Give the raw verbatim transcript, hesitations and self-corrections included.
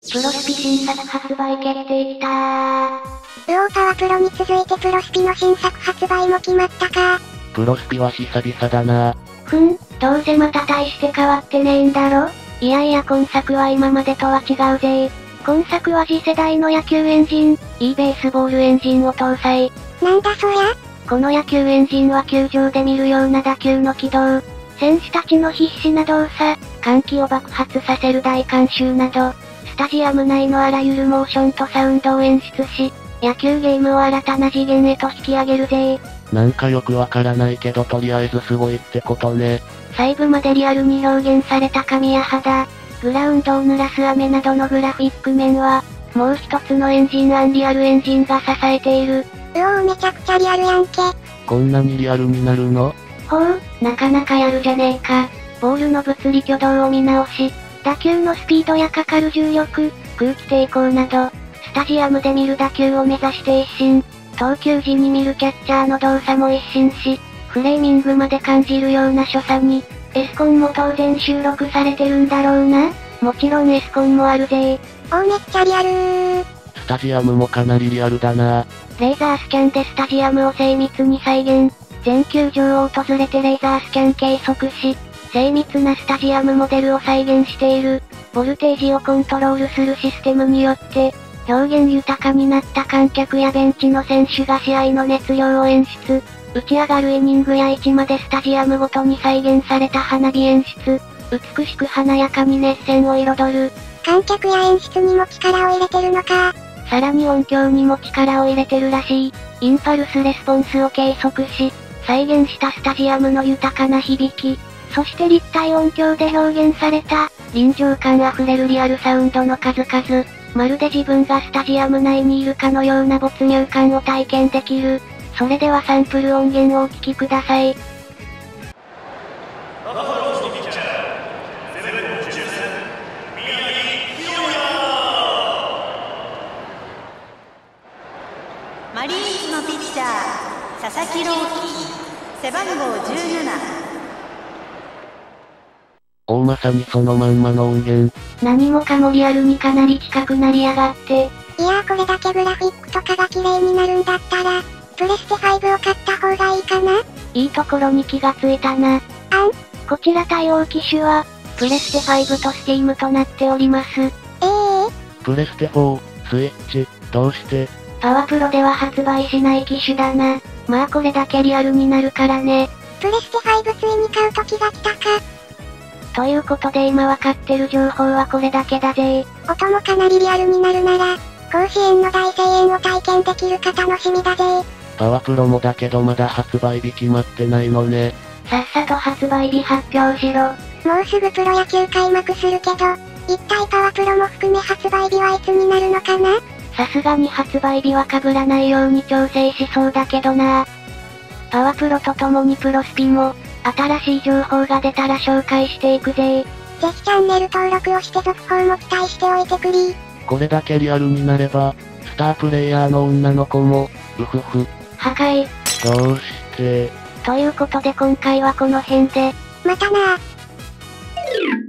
プロスピ新作発売決定きたー。 ウオーパワプロに続いてプロスピの新作発売も決まったか。 プロスピは久々だな。 ふん、どうせまた大して変わってねえんだろ。いやいや今作は今までとは違うぜ。今作は次世代の野球エンジン、e ベースボールエンジンを搭載。 なんだそりゃ。 この野球エンジンは球場で見るような打球の軌道、選手たちの必死な動作、歓喜を爆発させる大観衆など、スタジアム内のあらゆるモーションとサウンドを演出し、野球ゲームを新たな次元へと引き上げるぜ。 なんかよくわからないけどとりあえずすごいってことね。 細部までリアルに表現された髪や肌、グラウンドを濡らす雨などのグラフィック面は、もう一つのエンジンアンリアルエンジンが支えている。 うおーめちゃくちゃリアルやんけ。 こんなにリアルになるの？ ほう、なかなかやるじゃねえか。ボールの物理挙動を見直し、打球のスピードやかかる重力、空気抵抗など、スタジアムで見る打球を目指して一新。投球時に見るキャッチャーの動作も一新し、フレーミングまで感じるような所作に、エスコンも当然収録されてるんだろうな。もちろんエスコンもあるぜ。 おーめっちゃリアルー。 スタジアムもかなりリアルだな。 レーザースキャンでスタジアムを精密に再現。全球場を訪れてレーザースキャン計測し、精密なスタジアムモデルを再現している。ボルテージをコントロールするシステムによって、表現豊かになった観客やベンチの選手が試合の熱量を演出。打ち上がるイニングや位置までスタジアムごとに再現された花火演出。美しく華やかに熱戦を彩る。 観客や演出にも力を入れてるのか。 さらに音響にも力を入れてるらしい。インパルスレスポンスを計測し、再現したスタジアムの豊かな響き、そして立体音響で表現された、臨場感あふれるリアルサウンドの数々。まるで自分がスタジアム内にいるかのような没入感を体験できる。それではサンプル音源をお聴きください。 マリーンズのピッチャー、佐々木朗希、背番号じゅうなな。 おおまさにそのまんまの音源。 何もかもリアルにかなり近くなりやがって。 いやーこれだけグラフィックとかが綺麗になるんだったら、プレステファイブを買った方がいいかな。 いいところに気がついたな。 あんこちら対応機種は、プレステファイブとスティームとなっております。 ええー、 プレステフォー、スイッチ、どうして？ パワプロでは発売しない機種だな。まあこれだけリアルになるからね。 プレステファイブついに買う時が来たか。 ということで今わかってる情報はこれだけだぜ。 音もかなりリアルになるなら、甲子園の大声援を体験できるか楽しみだぜ。 パワプロもだけどまだ発売日決まってないのね。 さっさと発売日発表しろ。 もうすぐプロ野球開幕するけど、一体パワプロも含め発売日はいつになるのかな？ さすがに発売日は被らないように調整しそうだけどな。パワプロとともにプロスピも、新しい情報が出たら紹介していくぜ。 ぜひチャンネル登録をして続報も期待しておいてくりー。 これだけリアルになれば、スタープレイヤーの女の子も、うふふ。 破壊。 どうして。 ということで今回はこの辺で。 またなー。